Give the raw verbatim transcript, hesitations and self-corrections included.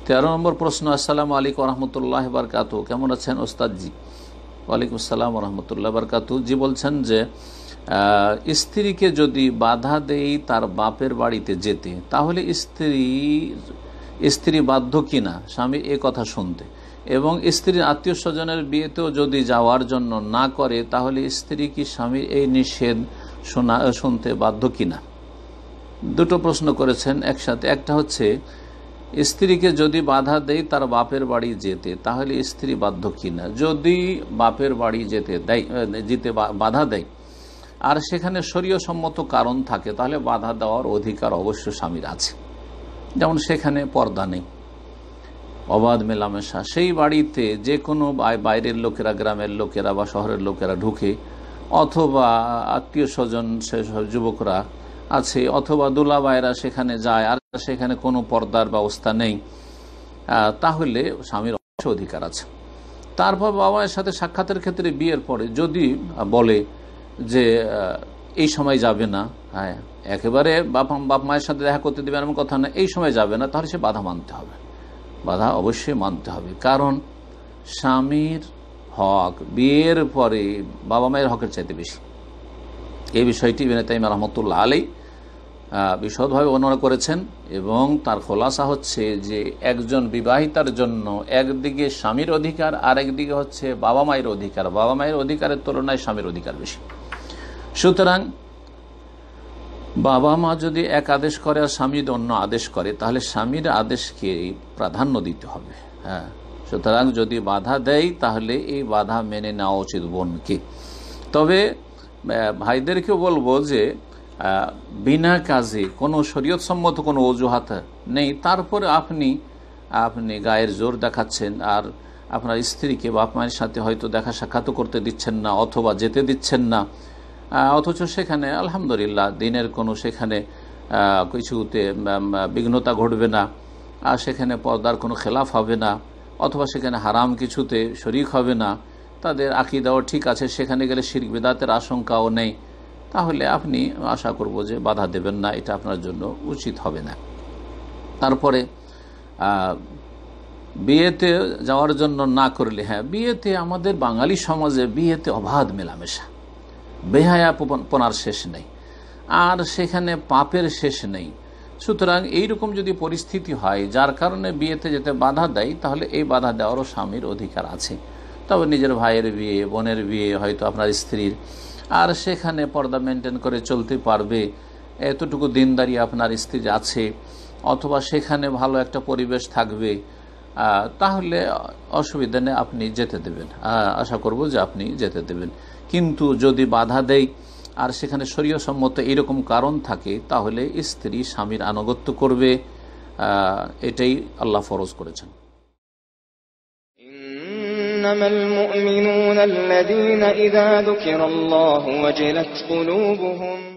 তেরো নম্বর প্রশ্ন। আসসালামু আলাইকুম রহমতুল্লাহ বারকাতু, কেমন আছেন ওস্তাদজি? ওয়ালাইকুম আসসালাম রহমতুল্লাহ বারকাতু। জি বলছেন যে স্ত্রীকে যদি বাধা দেই তার বাপের বাড়িতে যেতে, তাহলে স্ত্রী স্ত্রী বাধ্য কিনা স্বামী এ কথা শুনতে, এবং স্ত্রীর আত্মীয় স্বজনের বিয়েতেও যদি যাওয়ার জন্য না করে, তাহলে স্ত্রী কি স্বামীর এই নিষেধ শোনা শুনতে বাধ্য কিনা? দুটো প্রশ্ন করেছেন একসাথে। একটা হচ্ছে স্ত্রীকে যদি বাধা দেয় তার বাপের বাড়ি যেতে, তাহলে স্ত্রী বাধ্য কিনা। যদি বাপের বাড়ি যেতে দেয়, যেতে বাধা দেয় আর সেখানে শরীয়সম্মত কারণ থাকে, তাহলে বাধা দেওয়ার অধিকার অবশ্য স্বামীর আছে। যেমন সেখানে পর্দা নেই, অবাধ মেলামেশা, সেই বাড়িতে যে কোনো বাইরের লোকেরা, গ্রামের লোকেরা বা শহরের লোকেরা ঢুকে, অথবা আত্মীয় স্বজন সেসব যুবকরা আছে, অথবা দুলাভাইরা সেখানে যায় আর সেখানে কোনো পর্দার ব্যবস্থা নেই, তাহলে স্বামীর অবশ্য অধিকার আছে। তারপর বাবা মায়ের সাথে সাক্ষাতের ক্ষেত্রে বিয়ের পরে যদি বলে যে এই সময় যাবে না, হ্যাঁ একেবারে বাপ বাপ মায়ের সাথে দেখা করতে দেবে এমন কথা না, এই সময় যাবে না, তাহলে সে বাধা মানতে হবে, বাধা অবশ্যই মানতে হবে। কারণ স্বামীর হক বিয়ের পরে বাবা মায়ের হকের চাইতে বেশি। এই বিষয়টি ইবনে তাইমিয়া রাহমাতুল্লাহ আলাইহি বিশদভাবে বর্ণনা করেছেন, এবং তার খোলাসা হচ্ছে যে একজন বিবাহিতার জন্য একদিকে স্বামীর অধিকার আর একদিকে হচ্ছে বাবা মায়ের অধিকার। বাবা মায়ের অধিকারের তুলনায় স্বামীর অধিকার বেশি। সুতরাং বাবা মা যদি এক আদেশ করে আর স্বামী অন্য আদেশ করে, তাহলে স্বামীর আদেশকে প্রাধান্য দিতে হবে। হ্যাঁ, সুতরাং যদি বাধা দেয় তাহলে এই বাধা মেনে নেওয়া উচিত বোনকে। তবে ভাইদেরকেও বলবো যে বিনা কাজে কোনো শরীয়তসম্মত কোনো অজুহাত নেই, তারপরে আপনি আপনি গায়ের জোর দেখাচ্ছেন আর আপনার স্ত্রীকে বাপ মায়ের সাথে হয়তো দেখা সাক্ষাৎ করতে দিচ্ছেন না অথবা যেতে দিচ্ছেন না, অথচ সেখানে আলহামদুলিল্লাহ দিনের কোনো সেখানে কিছুতে বিঘ্নতা ঘটবে না, আর সেখানে পর্দার কোনো খেলাফ হবে না, অথবা সেখানে হারাম কিছুতে শরিক হবে না, তাদের আকীদাও ঠিক আছে, সেখানে গেলে শিরক বিদআতের আশঙ্কাও নেই, তাহলে আপনি আশা করব যে বাধা দেবেন না, এটা আপনার জন্য উচিত হবে না। তারপরে বিয়েতে যাওয়ার জন্য না করলে, হ্যাঁ বিয়েতে আমাদের বাঙালি সমাজে বিয়েতে অবাধ মেলামেশা, বেহায়াপনার শেষ নেই, আর সেখানে পাপের শেষ নেই। সুতরাং এইরকম যদি পরিস্থিতি হয় যার কারণে বিয়েতে যেতে বাধা দেয়, তাহলে এই বাধা দেওয়ারও স্বামীর অধিকার আছে। তবে নিজের ভাইয়ের বিয়ে, বোনের বিয়ে, হয়তো আপনার স্ত্রীর, আর সেখানে পর্দা মেনটেন করে চলতে পারবে, এতটুকু দিনদারি আপনার স্ত্রী আছে, অথবা সেখানে ভালো একটা পরিবেশ থাকবে, তাহলে অসুবিধা নেই, আপনি যেতে দেবেন। আশা করব যে আপনি যেতে দেবেন। কিন্তু যদি বাধা দেয় আর সেখানে শরীয়সম্মত এরকম কারণ থাকে, তাহলে স্ত্রী স্বামীর আনুগত্য করবে, এটাই আল্লাহ ফরজ করেছেন। ইন্নামাল মুমিনুনা আল্লাযীনা ইযা যুকিরাল্লাহু ওয়াজিলাত কুলুবুহুম